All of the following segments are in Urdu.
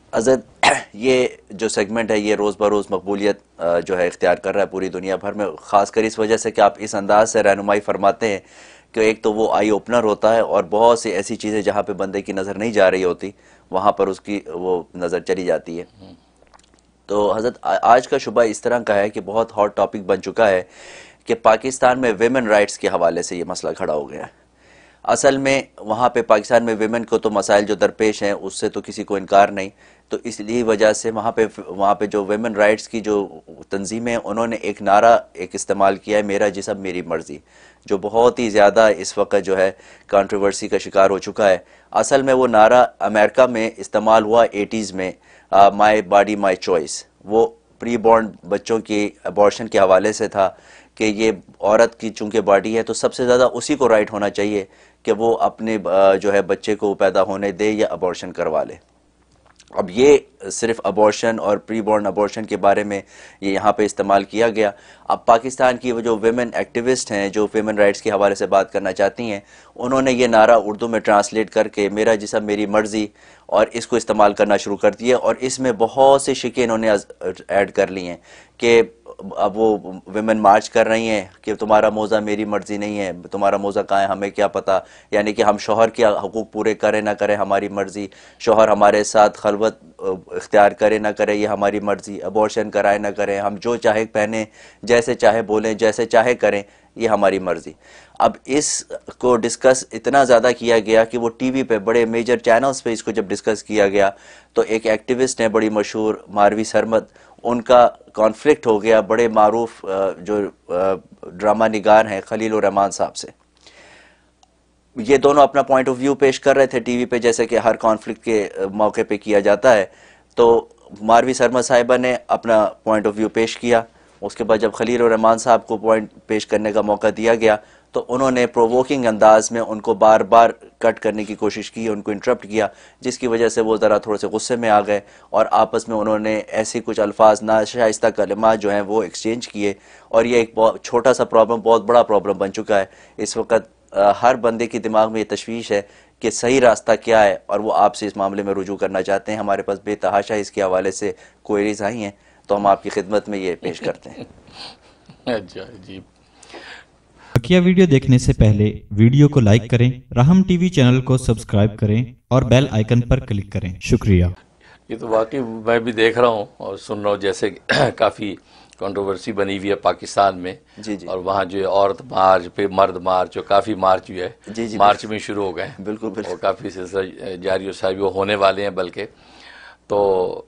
حضرت یہ جو سیگمنٹ ہے یہ روز بروز مقبولیت جو ہے اختیار کر رہا ہے پوری دنیا بھر میں، خاص کر اس وجہ سے کہ آپ اس انداز سے رہنمائی فرماتے ہیں کہ ایک تو وہ آئی اوپنر ہوتا ہے، اور بہت سی ایسی چیزیں جہاں پہ بندے کی نظر نہیں جا رہی ہوتی وہاں پر اس کی وہ نظر چلی جاتی ہے۔ تو حضرت آج کا شبہ اس طرح کا ہے کہ بہت ہاٹ ٹاپک بن چکا ہے کہ پاکستان میں ویمن رائٹس کے حوالے سے یہ مسئلہ کھڑا ہو گیا ہے۔ اصل میں وہاں پہ پاکستان میں ویمن کو تو مسائل جو درپیش ہیں اس سے تو کسی کو انکار نہیں، تو اس لیے وجہ سے وہاں پہ جو ویمن رائٹس کی جو تنظیمیں ہیں انہوں نے ایک نعرہ استعمال کیا ہے، میرا جسم میری مرضی، جو بہت ہی زیادہ اس وقت جو ہے کنٹروورسی کا شکار ہو چکا ہے۔ اصل میں وہ نعرہ امریکہ میں استعمال ہوا 80s میں، مائی باڈی مائی چوائس، وہ پری بورن بچوں کی ابارشن کے حوالے سے تھا کہ یہ عورت کی چونکہ باڈی ہے تو سب سے زیادہ اسی کو رائٹ ہونا چاہیے کہ وہ اپنے جو ہے بچے کو پیدا ہونے دے یا ابارشن کروا لے۔ اب یہ صرف ابارشن اور پری بورن ابارشن کے بارے میں یہ یہاں پہ استعمال کیا گیا۔ اب پاکستان کی وہ جو ویمن ایکٹیوسٹ ہیں جو ویمن رائٹس کے حوالے سے بات کرنا چاہتی ہیں، انہوں نے یہ نعرہ اردو میں ٹرانسلیٹ کر کے میرا جسم میری مرضی اور اس کو استعمال کرنا شروع کر دیا، اور اس میں بہت سے شکیں انہوں نے ایڈ کر لی ہیں کہ اب وہ ویمن مارچ کر رہی ہیں کہ تمہارا موضع میری مرضی نہیں ہے، تمہارا موضع کہاں ہے ہمیں کیا پتہ، یعنی کہ ہم شوہر کے حقوق پورے کریں نہ کریں ہماری مرضی، شوہر ہمارے ساتھ خلوت اختیار کرے نہ کرے یہ ہماری مرضی، ابارشن کرائے نہ کریں، ہم جو چاہے پہنیں، جیسے چاہے بولیں، جیسے چاہے کریں، یہ ہماری مرضی۔ اب اس کو ڈسکس اتنا زیادہ کیا گیا کہ وہ ٹی وی پہ بڑے میجر چینلز پہ اس کو جب ڈسکس کیا گیا تو ایک ایکٹیوسٹ ہیں بڑی مشہور ماروی سرمد، ان کا کانفلکٹ ہو گیا بڑے معروف جو ڈرامہ نگار ہیں خلیل الرحمان صاحب سے۔ یہ دونوں اپنا پوائنٹ آف ویو پیش کر رہے تھے ٹی وی پہ جیسے کہ ہر کانفلکٹ کے موقع پہ کیا جاتا ہے، تو ماروی سرمد صاحبہ نے اپنا پوائنٹ آف ویو پیش کیا، اس کے بعد جب خلیل الرحمان صاحب کو پوائنٹ پیش کرنے کا موقع دیا گیا تو انہوں نے پرووکنگ انداز میں ان کو بار بار کٹ کرنے کی کوشش کی، ان کو انٹرپٹ کیا، جس کی وجہ سے وہ ذرا تھوڑے سے غصے میں آ گئے اور آپس میں انہوں نے ایسی کچھ الفاظ ناشائستہ کلمات جو ہیں وہ ایکسچینج کیے، اور یہ ایک بہت چھوٹا سا پرابلم بہت بڑا پرابلم بن چکا ہے۔ اس وقت ہر بندے کی دماغ میں یہ تشویش ہے کہ صحیح راستہ کیا ہے، اور وہ آپ سے اس معاملے میں رجوع کرنا چاہتے ہیں۔ ہمارے پاس بے تحاشا اس کے حوالے سے کوئریز آئی ہیں تو ہم آپ کی خدمت میں یہ پیش کرتے ہیں۔ اچھا جی، بقیہ ویڈیو دیکھنے سے پہلے ویڈیو کو لائک کریں، راہم ٹی وی چینل کو سبسکرائب کریں اور بیل آئیکن پر کلک کریں۔ شکریہ۔ یہ تو واقعی میں بھی دیکھ رہا ہوں اور سن رہا ہوں، جیسے کافی کنٹروورسی بنی ہوئی ہے پاکستان میں، جی جی اور وہاں جو عورت مارچ پہ مرد مارچ جو کافی مارچ جو ہے جی جی مارچ میں شروع ہو گئے ہیں، بالکل بالکل اور کافی سلسلہ جاری و ساری وہ ہونے والے ہیں بلکہ۔ تو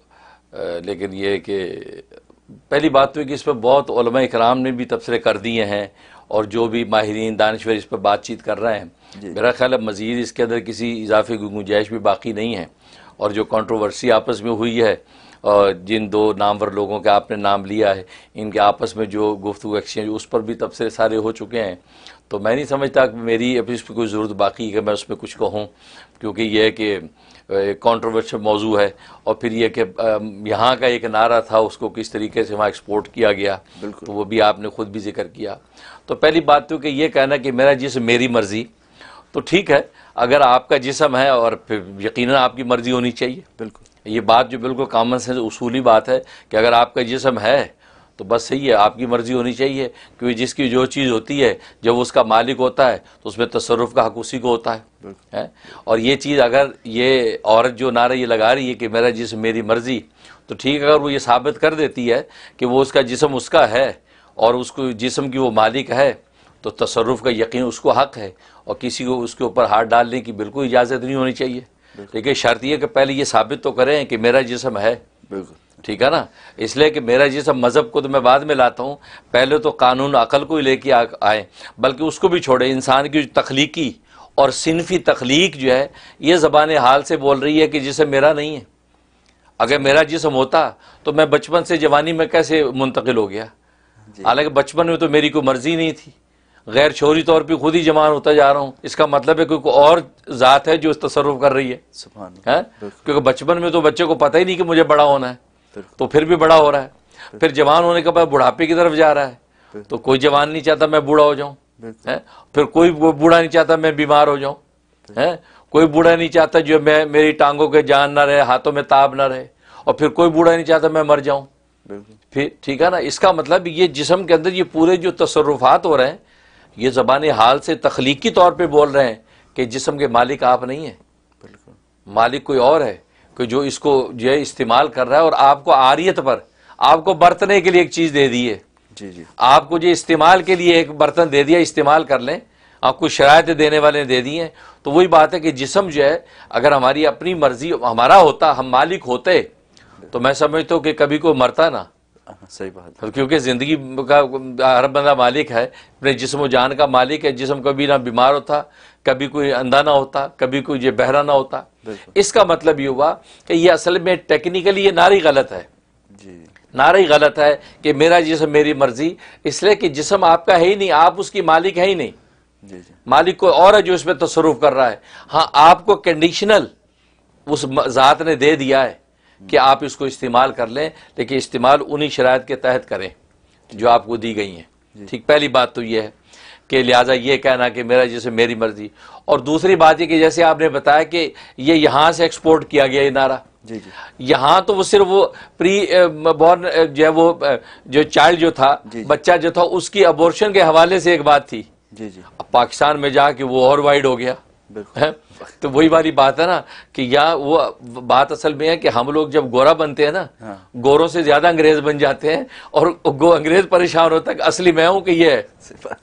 لیکن یہ کہ پہلی بات تو ہے کہ اس پہ بہت علماء اکرام نے بھی تبصرے کر دیے ہیں، اور جو بھی ماہرین دانشور اس پہ بات چیت کر رہے ہیں، میرا خیال ہے مزید اس کے اندر کسی اضافے کی گنجائش بھی باقی نہیں ہے۔ اور جو کنٹروورسی آپس میں ہوئی ہے، جن دو نامور لوگوں کے آپ نے نام لیا ہے، ان کے آپس میں جو گفتگو ایکسچینج اس پر بھی تبصرے سارے ہو چکے ہیں، تو میں نہیں سمجھتا کہ میری ابھی اس پہ کوئی ضرورت باقی ہے کہ میں اس پہ کچھ کہوں، کیونکہ یہ ہے کہ کنٹروورشل موضوع ہے، اور پھر یہ کہ یہاں کا ایک نعرہ تھا اس کو کس طریقے سے وہاں ایکسپورٹ کیا گیا، تو وہ بھی آپ نے خود بھی ذکر کیا۔ تو پہلی بات تو کہ یہ کہنا کہ میرا جسم میری مرضی، تو ٹھیک ہے اگر آپ کا جسم ہے اور پھر یقیناً آپ کی مرضی ہونی چاہیے، بالکل یہ بات جو بالکل کامن سینس اصولی بات ہے کہ اگر آپ کا جسم ہے تو بس صحیح ہے، آپ کی مرضی ہونی چاہیے، کیونکہ جس کی جو چیز ہوتی ہے جب اس کا مالک ہوتا ہے تو اس میں تصرف کا حق اسی کو ہوتا ہے۔ اور یہ چیز اگر یہ عورت جو نعرہ یہ لگا رہی ہے کہ میرا جسم میری مرضی، تو ٹھیک اگر وہ یہ ثابت کر دیتی ہے کہ وہ اس کا جسم اس کا ہے اور اس کو جسم کی وہ مالک ہے، تو تصرف کا یقین اس کو حق ہے، اور کسی کو اس کے اوپر ہاتھ ڈالنے کی بالکل اجازت نہیں ہونی چاہیے، لیکن شرط یہ کہ پہلے یہ ثابت تو کریں کہ میرا جسم ہے، بالکل ٹھیک ہے نا۔ اس لیے کہ میرا جسم مذہب کو تو میں بعد میں لاتا ہوں، پہلے تو قانون عقل کو ہی لے کے آئیں، بلکہ اس کو بھی چھوڑے، انسان کی جو تخلیقی اور صنفی تخلیق جو ہے یہ زبان حال سے بول رہی ہے کہ جسم میرا نہیں ہے۔ اگر میرا جسم ہوتا تو میں بچپن سے جوانی میں کیسے منتقل ہو گیا، حالانکہ بچپن میں تو میری کوئی مرضی نہیں تھی، غیر شعوری طور پہ خود ہی جوان ہوتا جا رہا ہوں، اس کا مطلب ہے کہ کوئی اور ذات ہے جو تصرف کر رہی ہے، سبحان اللہ، کیونکہ بچپن میں تو بچے کو پتہ ہی نہیں کہ مجھے بڑا ہونا ہے، تو پھر بھی بڑا ہو رہا ہے، پھر جوان ہونے کے بعد بڑھاپے کی طرف جا رہا ہے، تو کوئی جوان نہیں چاہتا میں بوڑھا ہو جاؤں، پھر کوئی بوڑھا نہیں چاہتا میں بیمار ہو جاؤں، کوئی بوڑھا نہیں چاہتا جو میری ٹانگوں کے جان نہ رہے، ہاتھوں میں تاب نہ رہے، اور پھر کوئی بوڑھا نہیں چاہتا میں مر جاؤں. پھر ٹھیک ہے نا، اس کا مطلب یہ جسم کے اندر یہ پورے جو تصرفات ہو رہے ہیں یہ زبان حال سے تخلیقی طور پہ بول رہے ہیں کہ جسم کے مالک آپ نہیں ہیں، مالک کوئی اور ہے، کہ جو اس کو جو ہے استعمال کر رہا ہے، اور آپ کو عاریت پر، آپ کو برتنے کے لیے ایک چیز دے دی ہے، آپ کو جو استعمال کے لیے ایک برتن دے دیا، استعمال کر لیں، آپ کو شرائط دینے والے دے دی ہیں. تو وہی بات ہے کہ جسم جو ہے اگر ہماری اپنی مرضی ہمارا ہوتا، ہم مالک ہوتے، تو میں سمجھتا ہوں کہ کبھی کوئی مرتا نہ. صحیح بات. کیونکہ زندگی کا ہر بندہ مالک ہے، اپنے جسم و جان کا مالک ہے. جسم کبھی نہ بیمار ہوتا، کبھی کوئی اندھا نہ ہوتا، کبھی کوئی یہ بہرا نہ ہوتا. اس کا مطلب یہ ہوا کہ یہ اصل میں ٹیکنیکلی یہ نعرہ غلط ہے. نعرہ غلط ہے کہ میرا جسم میری مرضی، اس لیے کہ جسم آپ کا ہے ہی نہیں، آپ اس کی مالک ہے ہی نہیں. مالک کوئی اور ہے جو اس پہ تصرف کر رہا ہے. ہاں آپ کو کنڈیشنل اس ذات نے دے دیا ہے کہ آپ اس کو استعمال کر لیں، لیکن استعمال انہی شرائط کے تحت کریں جو آپ کو دی گئی ہیں. ٹھیک، پہلی بات تو یہ ہے کہ لہٰذا یہ کہنا کہ میرا جسم میری مرضی. اور دوسری بات یہ کہ جیسے آپ نے بتایا کہ یہ یہاں سے ایکسپورٹ کیا گیا یہ نعرہ، یہاں تو وہ صرف وہ پری بورن جو ہے وہ جو چائلڈ جو تھا، بچہ جو تھا، اس کی ابورشن کے حوالے سے ایک بات تھی. اب پاکستان میں جا کے وہ اور وائڈ ہو گیا. تو وہی والی بات ہے نا کہ یا وہ بات اصل میں ہے کہ ہم لوگ جب گورا بنتے ہیں نا، گوروں سے زیادہ انگریز بن جاتے ہیں، اور انگریز پریشان ہوتا ہے کہ اصلی میں ہوں کہ یہ ہے.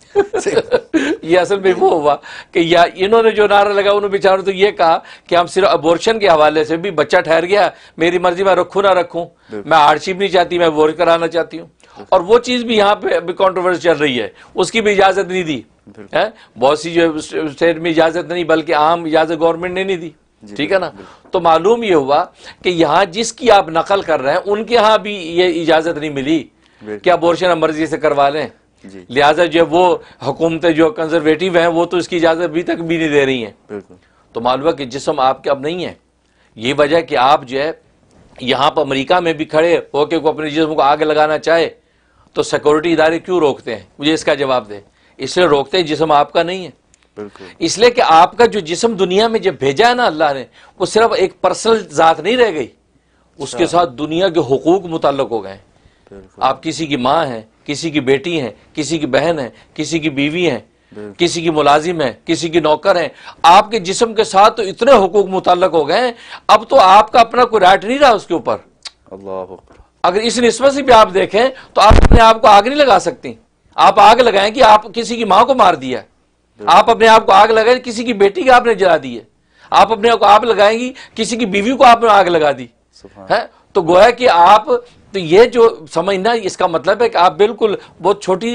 یہ اصل میں وہ ہوا کہ یا انہوں نے جو نعرہ لگا انہوں نے بیچاروں تو یہ کہا کہ ہم صرف ابورشن کے حوالے سے بھی بچہ ٹھہر گیا، میری مرضی میں رکھوں نہ رکھوں، میں ہارڈشپ نہیں چاہتی، میں ابورشن کرانا چاہتی ہوں. اور وہ چیز بھی یہاں پہ ابھی کنٹروورسی چل رہی ہے، اس کی بھی اجازت نہیں دی. بہت سی جو اسٹیٹ میں اجازت نہیں، بلکہ عام اجازت گورنمنٹ نے نہیں دی. ٹھیک ہے نا. تو معلوم یہ ہوا کہ یہاں جس کی آپ نقل کر رہے ہیں ان کے ہاں بھی یہ اجازت نہیں ملی کہ ابورشن مرضی سے کروا لیں. لہٰذا جو وہ حکومتیں جو کنزرویٹو ہیں وہ تو اس کی اجازت ابھی تک بھی نہیں دے رہی ہیں. تو معلوم ہے کہ جسم آپ کے اب نہیں ہے. یہ وجہ کہ آپ جو ہے یہاں پر امریکہ میں بھی کھڑے ہو کے کوئی اپنے جسم کو آگ لگانا چاہے تو سیکورٹی ادارے کیوں روکتے ہیں؟ مجھے اس کا جواب دیں. اس لیے روکتے ہیں جسم آپ کا نہیں ہے، اس لیے کہ آپ کا جو جسم دنیا میں جب بھیجا ہے نا اللہ نے، وہ صرف ایک پرسنل ذات نہیں رہ گئی، اس کے ساتھ دنیا کے حقوق متعلق ہو گئے. آپ کسی کی ماں ہیں، کسی کی بیٹی ہیں، کسی کی بہن ہیں، کسی کی بیوی ہیں، کسی کی ملازم ہیں، کسی کی نوکر ہیں. آپ کے جسم کے ساتھ تو اتنے حقوق متعلق ہو گئے ہیں، اب تو آپ کا اپنا کوئی رائٹ نہیں رہا اس کے اوپر. اللہ اگر اس نسبت سے بھی آپ دیکھیں تو آپ اپنے آپ کو آگ نہیں لگا سکتی. آپ آگ لگائیں کہ آپ کسی کی ماں کو مار دیا، آپ اپنے آپ کو آگ لگائیں کسی کی بیٹی کی آپ نے جلا دی ہے، آپ اپنے آپ کو آگ لگائیں گی کسی کی بیوی کو آپ نے آگ لگا دی ہے. تو گویا کہ آپ تو یہ جو سمجھنا اس کا مطلب ہے کہ آپ بالکل بہت چھوٹی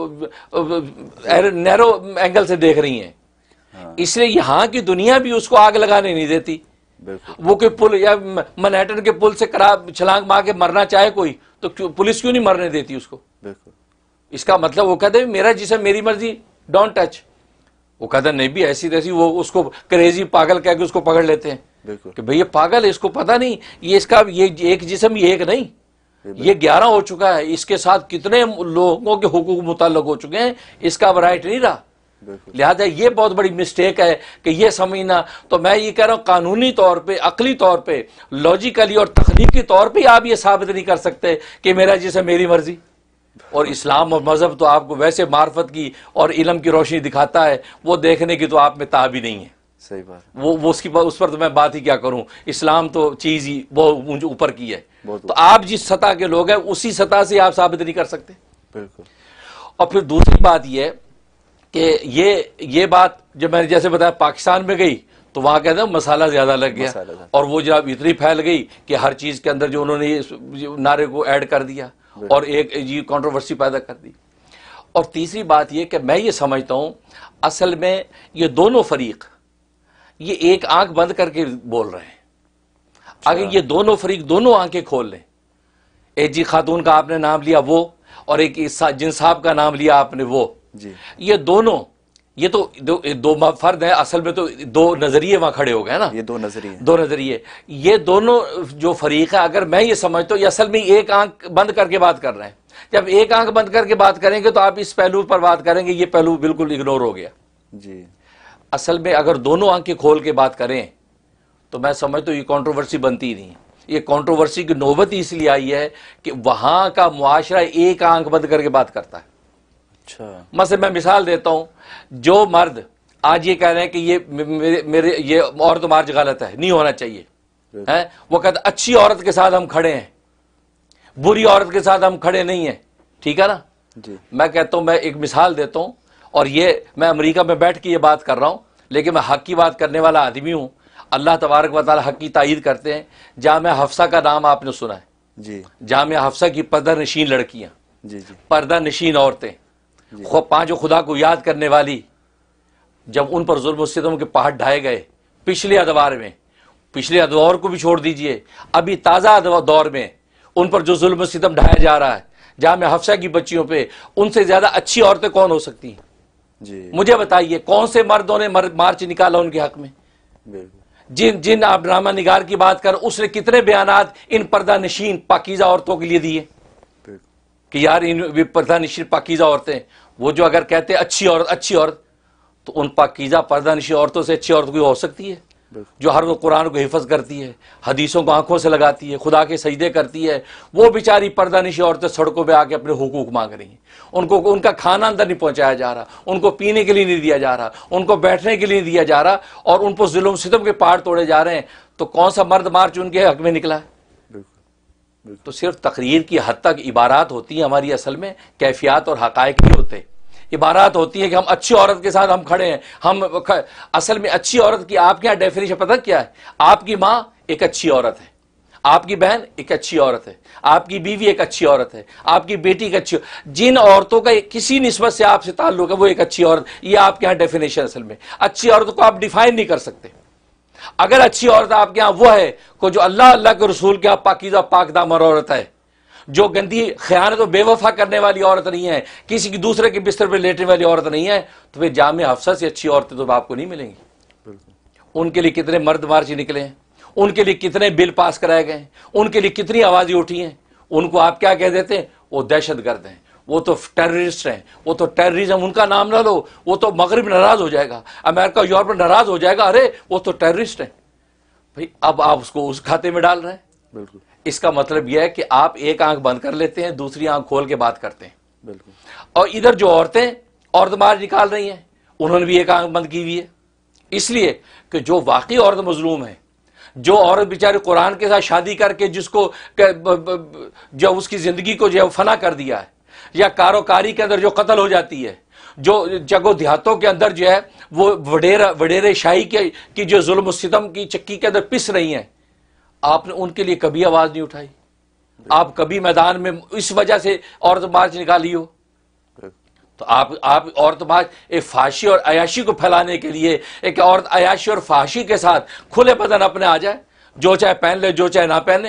نیرو اینگل سے دیکھ رہی ہیں. اس لیے یہاں کی دنیا بھی اس کو آگ لگانے نہیں دیتی. وہ کوئی پل یا منہٹن کے پل سے چھلانگ مار کے مرنا چاہے کوئی تو پولیس کیوں نہیں مرنے دیتی اس کو؟ اس کا مطلب وہ کہتے ہیں میرا جسم میری مرضی، ڈونٹ ٹچ. وہ کہتے ہیں نہیں بھی ایسی تیسی، وہ اس کو کریزی پاگل کہہ کے اس کو پکڑ لیتے ہیں کہ بھئی یہ پاگل ہے، اس کو پتہ نہیں یہ اس کا یہ ایک جسم یہ ایک نہیں، یہ 11 ہو چکا ہے، اس کے ساتھ کتنے لوگوں کے حقوق متعلق ہو چکے ہیں، اس کا رائٹ نہیں رہا. لہذا یہ بہت بڑی مسٹیک ہے کہ یہ سمجھنا. تو میں یہ کہہ رہا ہوں قانونی طور پہ، عقلی طور پہ، لاجیکلی اور تخلیقی طور پہ آپ یہ ثابت نہیں کر سکتے کہ میرا جسم میری مرضی. اور اسلام اور مذہب تو آپ کو ویسے معرفت کی اور علم کی روشنی دکھاتا ہے، وہ دیکھنے کی تو آپ میں تاب ہی نہیں ہے. صحیح بات. وہ اس پر تو میں بات ہی کیا کروں. اسلام تو چیز ہی بہت اوپر کی ہے. تو آپ جس سطح کے لوگ ہیں اسی سطح سے آپ ثابت نہیں کر سکتے. بالکل. اور پھر دوسری بات یہ ہے کہ یہ بات جب میں نے جیسے بتایا پاکستان میں گئی تو وہاں کہتے ہیں مسالہ زیادہ لگ گیا، اور وہ جب اتنی پھیل گئی کہ ہر چیز کے اندر جو انہوں نے نعرے کو ایڈ کر دیا اور ایک یہ کنٹروورسی پیدا کر دی. اور تیسری بات یہ کہ میں یہ سمجھتا ہوں اصل میں یہ دونوں فریق یہ ایک آنکھ بند کر کے بول رہے ہیں. اگر یہ دونوں فریق دونوں آنکھیں کھول لیں، ایک جی خاتون کا آپ نے نام لیا وہ، اور ایک جن صاحب کا نام لیا آپ نے وہ، یہ دونوں یہ تو دو فرد ہیں، اصل میں تو دو نظریے وہاں کھڑے ہو گئے نا. یہ دو نظریے یہ دونوں جو فریق ہے، اگر میں یہ سمجھتا ہوں یہ اصل میں ایک آنکھ بند کر کے بات کر رہے ہیں. جب ایک آنکھ بند کر کے بات کریں گے تو آپ اس پہلو پر بات کریں گے، یہ پہلو بالکل اگنور ہو گیا. اصل میں اگر دونوں آنکھیں کھول کے بات کریں تو میں سمجھتا ہوں یہ کنٹروورسی بنتی ہی نہیں ہے. یہ کنٹروورسی کی نوبت ہی اس لیے آئی ہے کہ وہاں کا معاشرہ ایک آنکھ بند کر کے بات کرتا ہے. اچھا مثلا میں مثال دیتا ہوں, جو مرد آج یہ کہہ رہے ہیں کہ یہ میرے یہ عورت مارچ غلط ہے, نہیں ہونا چاہیے, وہ کہتے ہیں اچھی عورت کے ساتھ ہم کھڑے ہیں, بری عورت کے ساتھ ہم کھڑے نہیں ہیں, ٹھیک ہے نا جی. میں کہتا ہوں, میں ایک مثال دیتا ہوں, اور یہ میں امریکہ میں بیٹھ کے یہ بات کر رہا ہوں, لیکن میں حق کی بات کرنے والا آدمی ہوں. اللہ تبارک و تعالی حق کی تائید کرتے ہیں. جامعہ حفصہ کا نام آپ نے سنا ہے؟ جی جامعہ حفصہ کی پردہ نشین لڑکیاں, جی جی پردہ نشین عورتیں, پانچوں خدا کو یاد کرنے والی, جب ان پر ظلم و ستم کے پہاڑ ڈھائے گئے پچھلے ادوار میں, پچھلے ادوار کو بھی چھوڑ دیجئے, ابھی تازہ دور میں ان پر جو ظلم و ستم ڈھایا جا رہا ہے جامعہ حفصہ کی بچیوں پہ, ان سے زیادہ اچھی عورتیں کون ہو سکتی ہیں؟ جی مجھے بتائیے کون سے مردوں نے مارچ نکالا ان کے حق میں؟ بالکل. جن آپ ڈرامہ نگار کی بات کر, اس نے کتنے بیانات ان پردہ نشین پاکیزہ عورتوں کے لیے دیے کہ یار ان پردہ نشین پاکیزہ عورتیں, وہ جو اگر کہتے ہیں اچھی عورت اچھی عورت, تو ان پاکیزہ پردہ نشین عورتوں سے اچھی عورت کوئی ہو سکتی ہے جو ہر وہ قرآن کو حفظ کرتی ہے, حدیثوں کو آنکھوں سے لگاتی ہے, خدا کے سجدے کرتی ہے؟ وہ بیچاری پردہ نشین عورتیں سڑکوں پہ آ کے اپنے حقوق مانگ رہی ہیں. ان کو ان کا کھانا اندر نہیں پہنچایا جا رہا, ان کو پینے کے لیے نہیں دیا جا رہا, ان کو بیٹھنے کے لیے نہیں دیا جا رہا, اور ان پر ظلم ستم کے پہاڑ توڑے جا رہے ہیں. تو کون سا مرد مارچ ان کے حق میں نکلا ہے؟ تو صرف تقریر کی حد تک عبارات ہوتی ہیں ہماری, اصل میں کیفیات اور حقائق نہیں ہوتے. عبارات ہوتی ہے کہ ہم اچھی عورت کے ساتھ ہم کھڑے ہیں. ہم اصل میں اچھی عورت کی آپ کے یہاں ڈیفینیشن پتہ کیا ہے؟ آپ کی ماں ایک اچھی عورت ہے, آپ کی بہن ایک اچھی عورت ہے, آپ کی بیوی ایک اچھی عورت ہے, آپ کی بیٹی ایک اچھی. جن عورتوں کا کسی نسبت سے آپ سے تعلق ہے وہ ایک اچھی عورت, یہ آپ کے یہاں ڈیفینیشن. اصل میں اچھی عورت کو آپ ڈیفائن نہیں کر سکتے. اگر اچھی عورت آپ کے یہاں وہ ہے کو جو اللہ کے رسول کے یہاں پاکیزہ پاک دامن عورت ہے, جو گندی خیانت و بے وفا کرنے والی عورت نہیں ہے, کسی کی دوسرے کے بستر پہ لیٹنے والی عورت نہیں ہے, تو پھر جامعہ حفصہ سے اچھی عورتیں تو آپ کو نہیں ملیں گی. ان کے لیے کتنے مرد مارچ نکلے ہیں, ان کے لیے کتنے بل پاس کرائے گئے ہیں, ان کے لیے کتنی آوازیں اٹھی ہیں. ان کو آپ کیا کہہ دیتے ہیں؟ وہ دہشت گرد ہیں, وہ تو ٹیررسٹ ہیں, وہ تو ٹیررزم. ان کا نام نہ لو, وہ تو مغرب ناراض ہو جائے گا, امریکہ یورپ ناراض ہو جائے گا, ارے وہ تو ٹیررسٹ ہیں. بھائی اب آپ اس کو اس کھاتے میں ڈال رہے ہیں. بالکل. اس کا مطلب یہ ہے کہ آپ ایک آنکھ بند کر لیتے ہیں, دوسری آنکھ کھول کے بات کرتے ہیں. بالکل. اور ادھر جو عورتیں عورت مارچ نکال رہی ہیں, انہوں نے بھی ایک آنکھ بند کی ہوئی ہے. اس لیے کہ جو واقعی عورت مظلوم ہے, جو عورت بیچاری قرآن کے ساتھ شادی کر کے جس کو جو اس کی زندگی کو جو ہے فنا کر دیا ہے, یا کاروکاری کے اندر جو قتل ہو جاتی ہے, جو جگہ دیہاتوں کے اندر جو ہے وہ وڈیرے شاہی کی جو ظلم و ستم کی چکی کے اندر پس رہی ہیں, آپ نے ان کے لیے کبھی آواز نہیں اٹھائی. آپ کبھی میدان میں اس وجہ سے عورت مارچ نکالی ہو؟ تو آپ عورت مارچ ایک فحاشی اور عیاشی کو پھیلانے کے لیے, ایک عورت عیاشی اور فحاشی کے ساتھ کھلے بدن اپنے آ جائے, جو چاہے پہن لے جو چاہے نہ پہنے,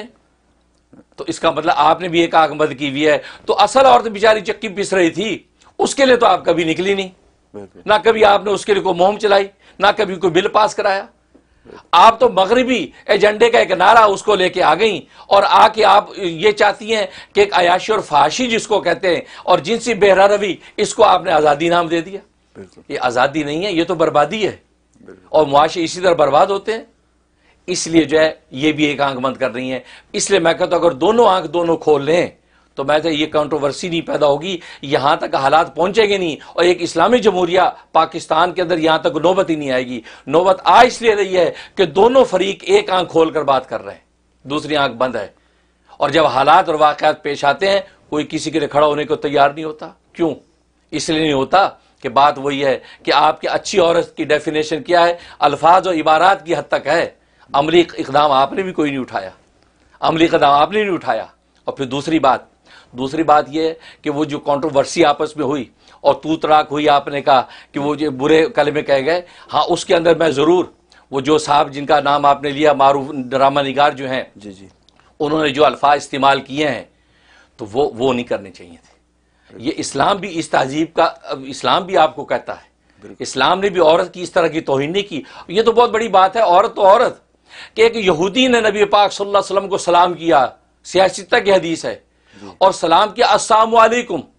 تو اس کا مطلب آپ نے بھی ایک آنکھ بند کی ہوئی ہے. تو اصل عورت بیچاری چکی پس رہی تھی, اس کے لیے تو آپ کبھی نکلی نہیں, نہ کبھی آپ نے اس کے لیے کوئی مہم چلائی, نہ کبھی کوئی بل پاس کرایا. آپ تو مغربی ایجنڈے کا ایک نعرہ اس کو لے کے آ گئیں, اور آ کے آپ یہ چاہتی ہیں کہ ایک عیاشی اور فحاشی جس کو کہتے ہیں اور جنسی بہرہ روی, اس کو آپ نے آزادی نام دے دیا. یہ آزادی نہیں ہے, یہ تو بربادی ہے, اور معاشرے اسی طرح برباد ہوتے ہیں. اس لیے جو ہے یہ بھی ایک آنکھ بند کر رہی ہیں. اس لیے میں کہتا ہوں اگر دونوں آنکھ دونوں کھول لیں تو میں تو یہ کنٹروورسی نہیں پیدا ہوگی, یہاں تک حالات پہنچیں گے نہیں, اور ایک اسلامی جمہوریہ پاکستان کے اندر یہاں تک نوبت ہی نہیں آئے گی. نوبت آ اس لیے رہی ہے کہ دونوں فریق ایک آنکھ کھول کر بات کر رہے ہیں, دوسری آنکھ بند ہے, اور جب حالات اور واقعات پیش آتے ہیں کوئی کسی کے لیے کھڑا ہونے کو تیار نہیں ہوتا. کیوں؟ اس لیے نہیں ہوتا کہ بات وہی ہے کہ آپ کی اچھی عورت کی ڈیفینیشن کیا ہے, الفاظ اور عبارات کی حد تک ہے, عملی اقدام آپ نے بھی کوئی نہیں اٹھایا, عملی اقدام آپ نے نہیں اٹھایا. اور پھر دوسری بات یہ ہے کہ وہ جو کنٹروورسی آپس میں ہوئی اور تو تڑاک ہوئی, آپ نے کہا کہ وہ جو برے کلمے کہے گئے, ہاں اس کے اندر میں ضرور وہ جو صاحب جن کا نام آپ نے لیا معروف ڈرامہ نگار جو ہیں, جی جی, انہوں نے جو الفاظ استعمال کیے ہیں تو وہ نہیں کرنے چاہیے تھے. یہ اسلام بھی اس تہذیب کا, اسلام بھی آپ کو کہتا ہے, اسلام نے بھی عورت کی اس طرح کی توہین نہیں کی. یہ تو بہت بڑی بات ہے, عورت تو عورت, کہ ایک یہودی نے نبی پاک صلی اللہ علیہ وسلم کو سلام کیا, سیاستہ کی حدیث ہے, اور سلام کیا السلام علیکم,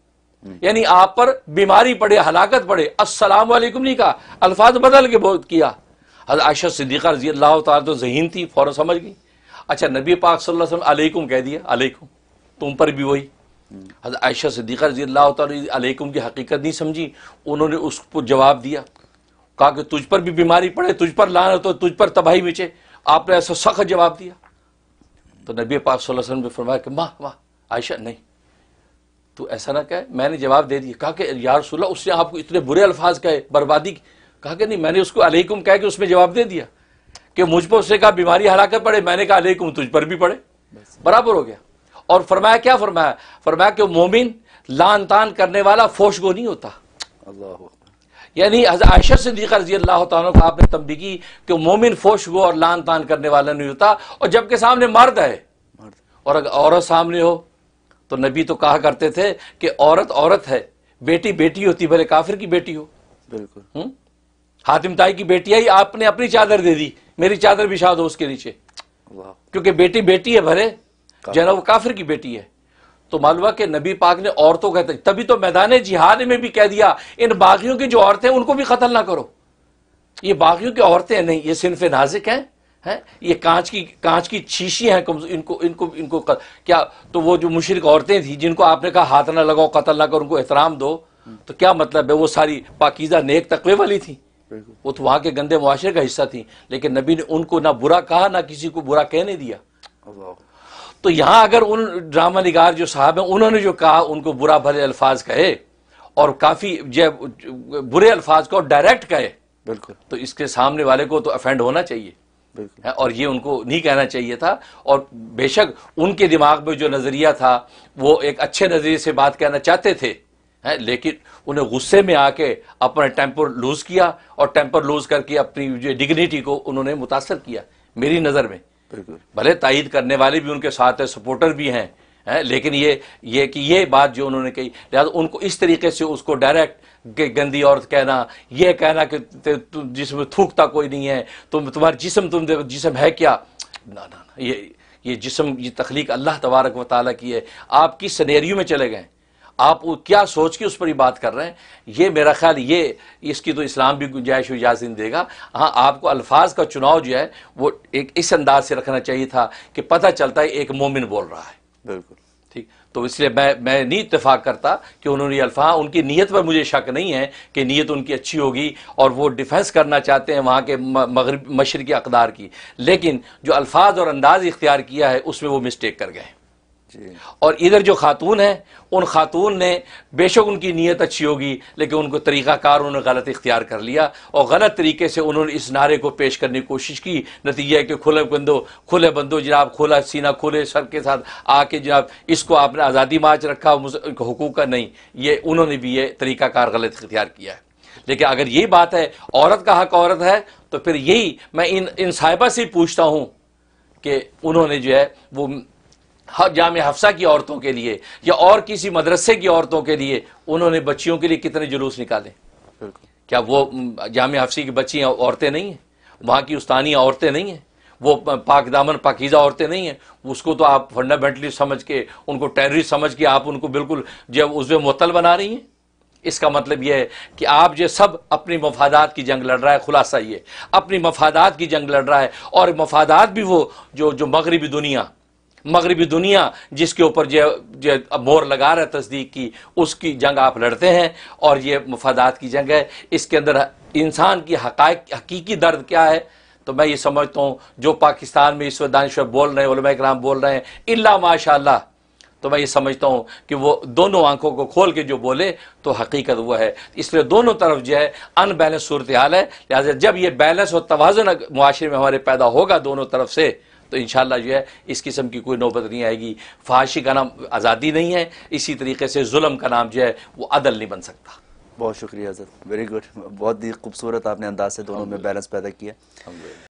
یعنی آپ پر بیماری پڑے، ہلاکت پڑے، السلام علیکم نہیں کہا، الفاظ بدل کے بہت کیا۔ حضرت عائشہ صدیقہ رضی اللہ تعالیٰ تو ذہین تھی، فوراً سمجھ گئی۔ اچھا نبی پاک صلی اللہ علیہ وسلم علیکم کہہ دیا، علیکم، تم پر بھی وہی۔ حضرت عائشہ صدیقہ رضی اللہ تعالیٰ علیکم کی حقیقت نہیں سمجھی، انہوں نے اس کو جواب دیا، کہا کہ تجھ پر بھی بیماری پڑے، تجھ پر لعنت ہو، تجھ پر تباہی مچے۔ آپ نے ایسا سخت جواب دیا۔ تو نبی پاک صلی اللہ علیہ وسلم نے فرمایا کہ ماں عائشہ نہیں، تو ایسا نہ کہے، میں نے جواب دے دیا۔ کہا کہ یا رسول اللہ اس نے آپ کو اتنے برے الفاظ کہے، بربادی کی۔ کہا کہ نہیں، میں نے اس کو علیکم کہہ کے اس میں جواب دے دیا کہ مجھ پر اس نے کہا بیماری ہلاکت پڑے، میں نے کہا علیکم تجھ پر بھی پڑے، برابر ہو گیا۔ اور فرمایا کیا فرمایا؟ فرمایا کہ مومن لعن طعن کرنے والا فوش گو نہیں ہوتا۔ اللہ یعنی حضرت عائشہ صدیقہ رضی اللہ تعالیٰ کو آپ نے تنبیہ کی کہ مومن فوش گو اور لعن طعن کرنے والا نہیں ہوتا، اور جبکہ سامنے مرد ہے اور اگر عورت سامنے ہو تو نبی تو کہا کرتے تھے کہ عورت عورت ہے، بیٹی بیٹی ہوتی، بھلے کافر کی بیٹی ہو۔ بالکل۔ حاتم تائی کی بیٹی آئی، آپ نے اپنی چادر دے دی، میری چادر بچھا دو اس کے نیچے، کیونکہ بیٹی بیٹی ہے، بھلے جو ہے نا وہ کافر کی بیٹی ہے۔ تو معلوم ہوا کہ نبی پاک نے عورتوں کا، تبھی تو میدان جہاد میں بھی کہہ دیا ان باغیوں کی جو عورتیں ان کو بھی قتل نہ کرو۔ یہ باغیوں کی عورتیں نہیں، یہ صنف نازک ہیں، یہ کانچ کی شیشی ہیں، ان کو کیا تو وہ جو مشرک عورتیں تھیں جن کو آپ نے کہا ہاتھ نہ لگاؤ، قتل نہ کرو، ان کو احترام دو، تو کیا مطلب ہے؟ وہ ساری پاکیزہ نیک تقوی والی تھیں، وہ تو وہاں کے گندے معاشرے کا حصہ تھیں، لیکن نبی نے ان کو نہ برا کہا نہ کسی کو برا کہنے دیا۔ تو یہاں اگر ان ڈرامہ نگار جو صاحب ہیں انہوں نے جو کہا ان کو برا بھلے الفاظ کہے اور کافی برے الفاظ کو ڈائریکٹ کہے، بالکل، تو اس کے سامنے والے کو تو افینڈ ہونا چاہیے، اور یہ ان کو نہیں کہنا چاہیے تھا۔ اور بے شک ان کے دماغ میں جو نظریہ تھا وہ ایک اچھے نظریے سے بات کہنا چاہتے تھے، لیکن انہیں غصے میں آ کے اپنا ٹیمپر لوز کیا، اور ٹیمپر لوز کر کے اپنی جو ڈگنیٹی کو انہوں نے متاثر کیا، میری نظر میں۔ بھلے تائید کرنے والے بھی ان کے ساتھ ہیں، سپورٹر بھی ہیں، لیکن یہ کہ یہ بات جو انہوں نے کہی، لہٰذا ان کو اس طریقے سے اس کو ڈائریکٹ گندی عورت کہنا، یہ کہنا کہ جسم میں تھوکتا کوئی نہیں ہے، تمہارا جسم ہے کیا؟ نہ، یہ جسم، یہ تخلیق اللہ تبارک و تعالیٰ کی ہے۔ آپ کس سینیریو میں چلے گئے، آپ کیا سوچ کے اس پر ہی بات کر رہے ہیں؟ یہ میرا خیال اس کی تو اسلام بھی گنجائش و اجازت نہیں دے گا۔ ہاں آپ کو الفاظ کا چناؤ جو ہے وہ ایک اس انداز سے رکھنا چاہیے تھا کہ پتہ چلتا ہے ایک مومن بول رہا ہے، بالکل ٹھیک۔ تو اس لیے میں نہیں اتفاق کرتا کہ انہوں نے الفاظ، ان کی نیت پر مجھے شک نہیں ہے کہ نیت ان کی اچھی ہوگی اور وہ ڈیفینس کرنا چاہتے ہیں وہاں کے مشرقی اقدار کی، لیکن جو الفاظ اور انداز اختیار کیا ہے اس میں وہ مسٹیک کر گئے۔ اور ادھر جو خاتون ہیں، ان خاتون نے بے شک ان کی نیت اچھی ہوگی، لیکن ان کو طریقہ کار انہوں نے غلط اختیار کر لیا، اور غلط طریقے سے انہوں نے اس نعرے کو پیش کرنے کی کوشش کی۔ نتیجہ ہے کہ کھلے بندو جناب، کھلا سینہ کھلے سر کے ساتھ آ کے جناب اس کو آپ نے آزادی مارچ رکھا، حقوق کا نہیں، یہ انہوں نے بھی یہ طریقہ کار غلط اختیار کیا ہے۔ لیکن اگر یہی بات ہے عورت کا حق عورت ہے، تو پھر یہی میں ان صاحبہ سے پوچھتا ہوں کہ انہوں نے جو ہے وہ جامعہ حفصہ کی عورتوں کے لیے یا اور کسی مدرسے کی عورتوں کے لیے انہوں نے بچیوں کے لیے کتنے جلوس نکالے؟ کیا وہ جامعہ حفصہ کی بچیاں عورتیں نہیں ہیں؟ وہاں کی استانیہ عورتیں نہیں ہیں؟ وہ پاک دامن پاکیزہ عورتیں نہیں ہیں؟ اس کو تو آپ فنڈامنٹلی سمجھ کے، ان کو ٹیررسٹ سمجھ کے آپ ان کو بالکل جب عضو معطل بنا رہی ہیں۔ اس کا مطلب یہ ہے کہ آپ جو سب اپنی مفادات کی جنگ لڑ رہا ہے، خلاصہ یہ اپنی مفادات کی جنگ لڑ رہا ہے، اور مفادات بھی وہ جو مغربی دنیا جس کے اوپر جو مور لگا رہا ہے تصدیق کی، اس کی جنگ آپ لڑتے ہیں، اور یہ مفادات کی جنگ ہے۔ اس کے اندر انسان کی حقیقی درد کیا ہے؟ تو میں یہ سمجھتا ہوں جو پاکستان میں اس وقت دانشور بول رہے ہیں، علماء کرام بول رہے ہیں، الا ماشاء اللہ، تو میں یہ سمجھتا ہوں کہ وہ دونوں آنکھوں کو کھول کے جو بولے تو حقیقت وہ ہے۔ اس لیے دونوں طرف جو ہے ان بیلنس صورتحال ہے، لہٰذا جب یہ بیلنس اور توازن معاشرے میں ہمارے پیدا ہوگا دونوں طرف سے، تو انشاءاللہ جو ہے اس قسم کی کوئی نوبت نہیں آئے گی۔ فحاشی کا نام آزادی نہیں ہے، اسی طریقے سے ظلم کا نام جو ہے وہ عدل نہیں بن سکتا۔ بہت شکریہ حضرت، ویری گڈ، بہت ہی خوبصورت آپ نے انداز سے دونوں میں بیلنس پیدا کیا۔